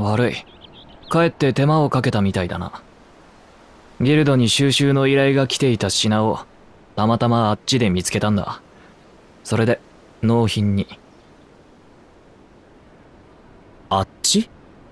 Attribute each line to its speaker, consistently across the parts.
Speaker 1: 悪い。かえって手間をかけたみたいだな。ギルドに収集の依頼が来ていた品をたまたまあっちで見つけたんだ。それで納品に。
Speaker 2: あっち？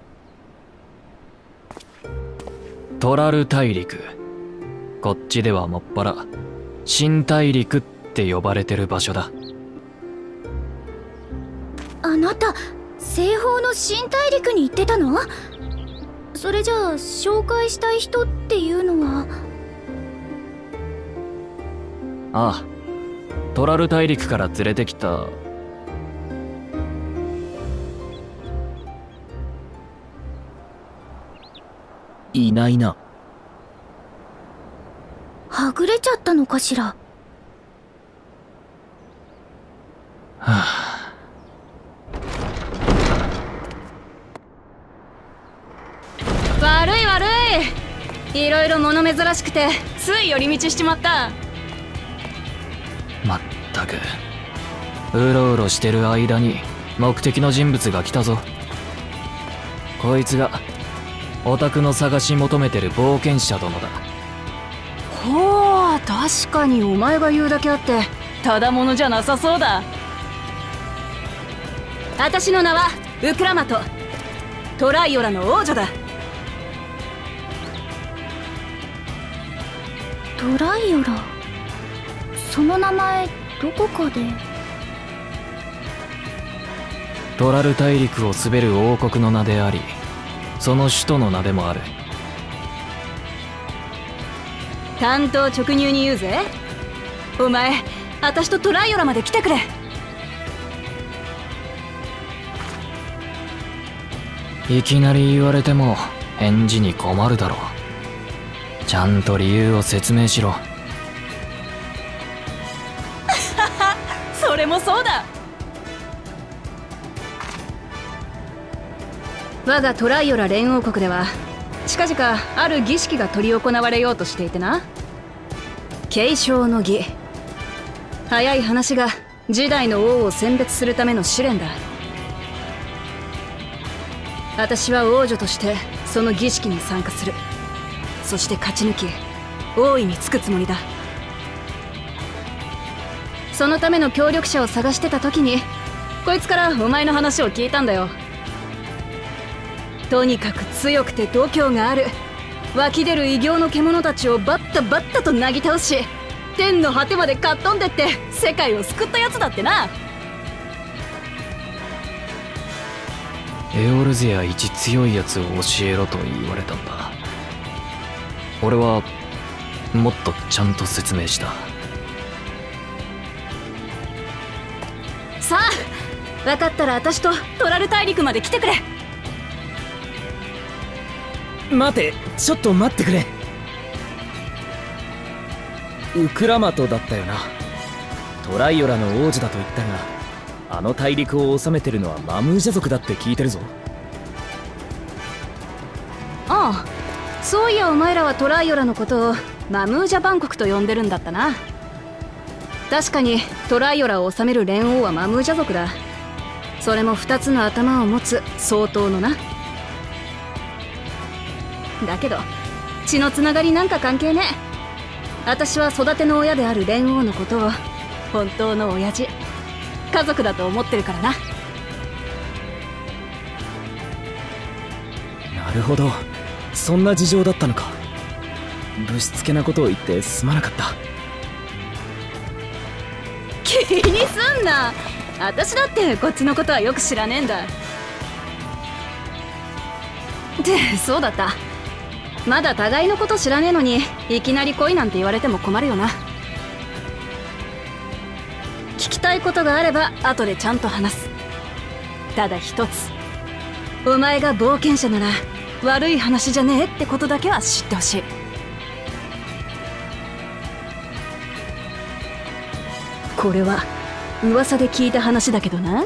Speaker 1: トラル大陸。こっちではもっぱら新大陸って呼ばれてる場所だ。
Speaker 3: あなた西方の新大陸に行ってたの？それじゃあ紹介したい人っていうのは？
Speaker 1: ああ、トラル大陸から連れてきた。
Speaker 2: いないな。
Speaker 3: はぐれちゃったのかしら。
Speaker 1: はあ、
Speaker 4: 悪い悪い。いろいろ物珍しくてつい寄り道しちまった。
Speaker 1: まったくうろうろしてる間に目的の人物が来たぞ。こいつがオタクの探し求めてる冒険者殿だ。
Speaker 4: ほう、確かにお前が言うだけあってただものじゃなさそうだ。私の名はウクラマト、トライオラの王女だ。
Speaker 3: トライオラ、その名前どこかで。
Speaker 1: トラル大陸を統べる王国の名であり、その首都の名でもある。
Speaker 4: 単刀直入に言うぜ。お前、私とトライオラまで来てくれ。
Speaker 1: いきなり言われても返事に困るだろう。ちゃんと理由を説明しろ。
Speaker 4: それもそうだ。我がトライオラ連王国では近々ある儀式が執り行われようとしていてな。継承の儀。早い話が次代の王を選別するための試練だ。私は王女としてその儀式に参加する。そして勝ち抜き王位につくつもりだ。そのための協力者を探してた時にこいつからお前の話を聞いたんだよ。とにかく強くて度胸がある、湧き出る異形の獣たちをバッタバッタとなぎ倒し天の果てまでかっ飛んでって世界を救ったやつだってな。
Speaker 1: エオルゼア一強いやつを教えろと言われたんだ。俺はもっとちゃんと説明した。
Speaker 4: さあ、分かったら私とトラル大陸まで来てくれ。
Speaker 2: 待て、ちょっと待ってくれ。ウクラマトだったよな。トライオラの王子だと言ったが、あの大陸を治めてるのはマムージャ族だって聞いてるぞ。
Speaker 4: ああ、そういやお前らはトライオラのことをマムージャ万国と呼んでるんだったな。確かにトライオラを治める連王はマムージャ族だ。それも2つの頭を持つ相当のな。だけど血のつながりなんか関係ねえ。私は育ての親である連王のことを本当の親父、家族だと思ってるからな。
Speaker 2: なるほど、そんな事情だったのか。ぶしつけなことを言ってすまなかった。
Speaker 4: 気にすんな。私だってこっちのことはよく知らねえんだ。ってそうだった。まだ互いのこと知らねえのにいきなり恋なんて言われても困るよな。聞きたいことがあれば後でちゃんと話す。ただ一つ、お前が冒険者なら悪い話じゃねえってことだけは知ってほしい。これは噂で聞いた話だけどな。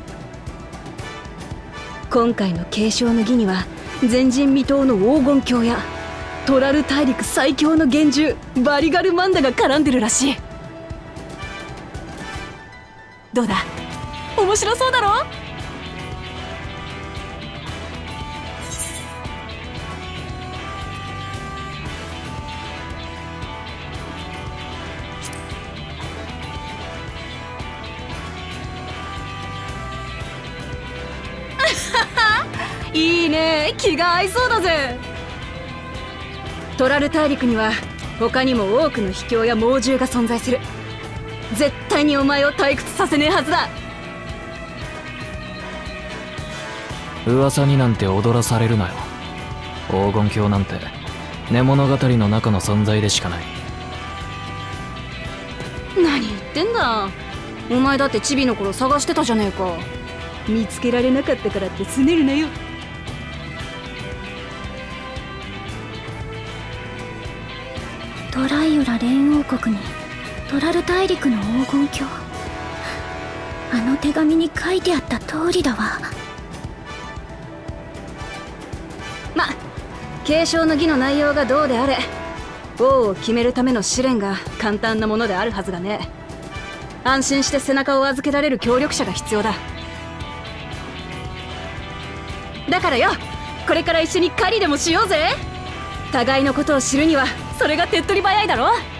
Speaker 4: 今回の継承の儀には前人未到の黄金鏡やトラル大陸最強の幻獣バリガルマンダが絡んでるらしい。どうだ、面白そうだろ。 いいね、気が合いそうだぜ。トラル大陸には他にも多くの秘境や猛獣が存在する。絶対にお前を退屈させねえはずだ。
Speaker 1: 噂になんて踊らされるなよ。黄金鏡なんて寝物語の中の存在でしかない。
Speaker 4: 何言ってんだ。お前だってチビの頃探してたじゃねえか。見つけられなかったからってすねるなよ。
Speaker 3: トライオラ連王国にトラル大陸の黄金鏡。あの手紙に書いてあった通りだわ。
Speaker 4: ま、継承の儀の内容がどうであれ、王を決めるための試練が簡単なものであるはずがね。安心して背中を預けられる協力者が必要だ。だからよ、これから一緒に狩りでもしようぜ。互いのことを知るにはそれが手っ取り早いだろ。